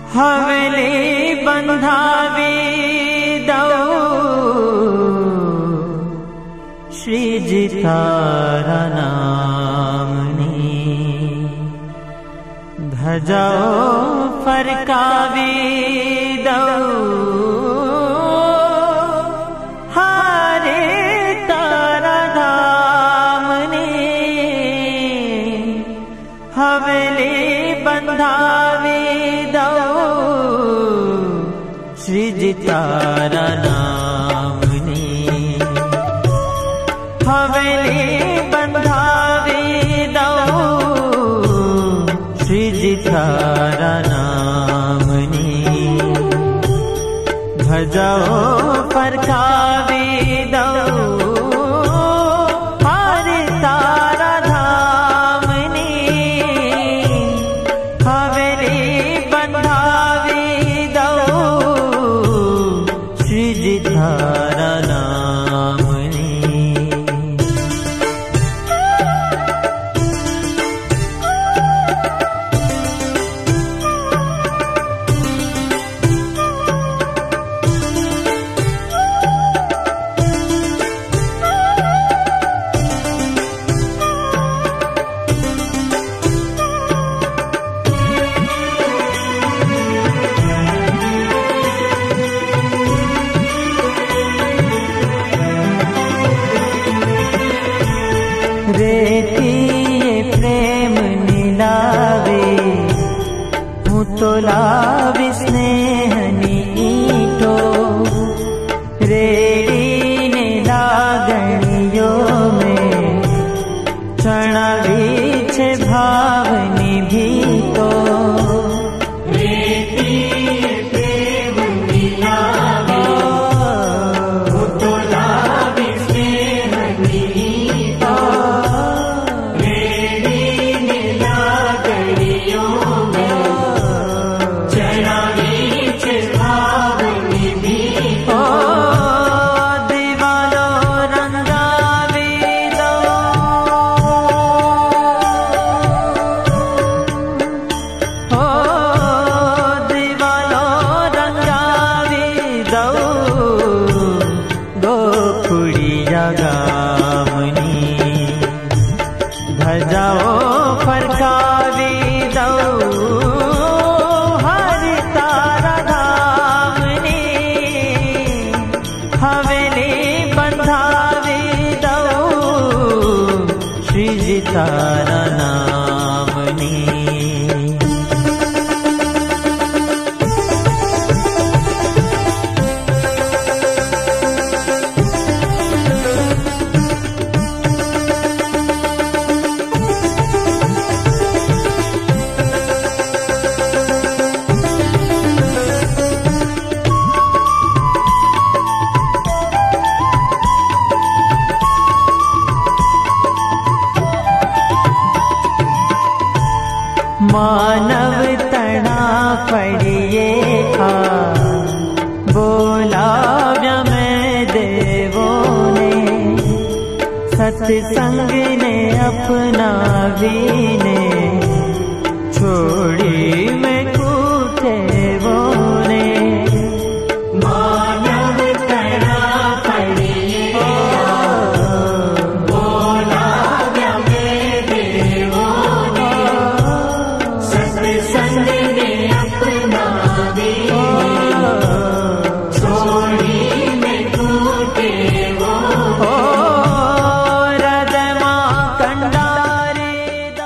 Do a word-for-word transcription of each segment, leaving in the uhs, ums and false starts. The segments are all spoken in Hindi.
हवले बंधावे दौ श्रीजी तारा नामनी धजाओ फरकावे दौ हारे तारा धामनी हवले बंधावे श्रीजी तारा नामनी हवले बंधावे दौ श्रीजी तारा नामनी भजाओ फरकावे दौ हारे तारा धामनी हवले बंधावे तारा नामनी रेती प्रेम निलावे हूँ तो लावी स्नेह नीटो रेड़ी ने लागणियों में चढ़ावी छे भावनी भी तो रेती प्रेम निलावे हूँ तो लावी स्नेह नीटो भजाओ फरकावे दौ हरि तारा धामनी हवले बंधावे दौ श्रीजी तारा नामनी मानव तना पड़िए था बोला मैं देवों ने सत्संग ने अपना भी ने छोड़ी मैं कूटे वो ने मानव तना पड़िए बोला मैं देवों ने सत्संग ने अपना भी छोड़ी मैं कूटे वो रदमा कंडारे दो।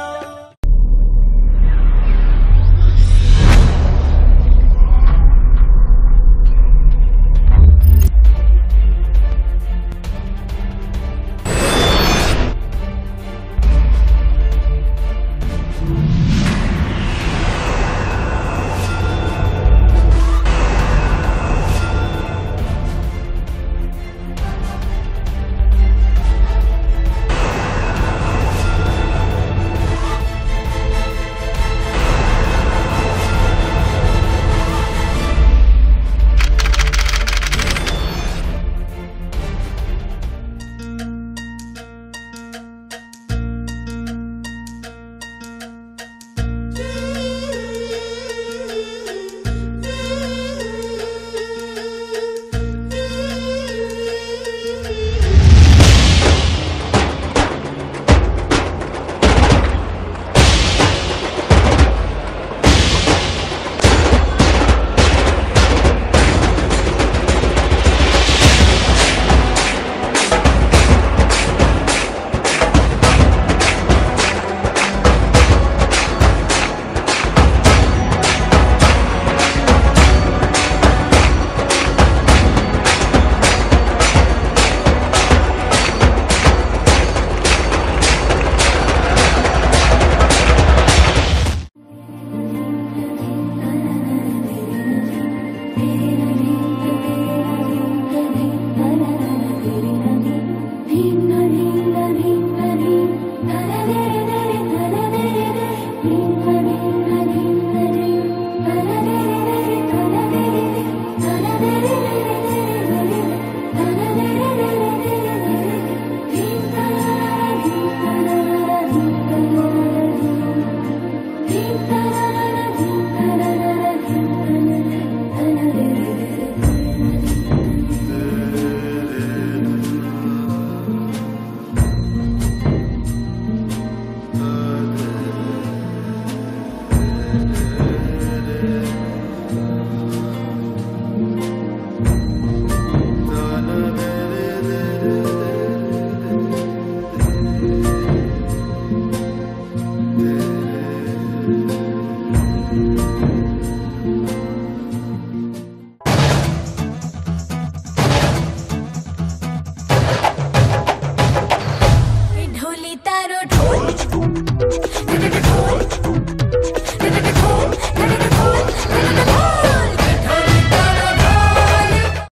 ढोल